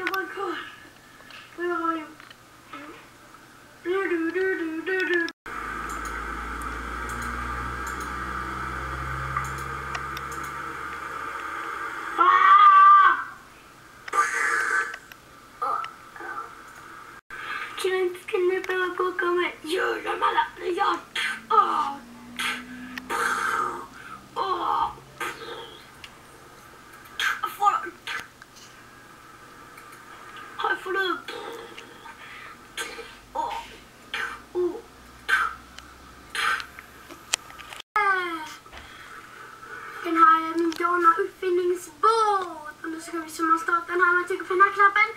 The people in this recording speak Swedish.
bara kvar. Och jag har ju... Kan ni behöva koka med? Gör de alla? Ja. Här får du. Den här är min galna uppfinningsbåt. Och nu ska vi starta den här. Man trycker på den här knappen.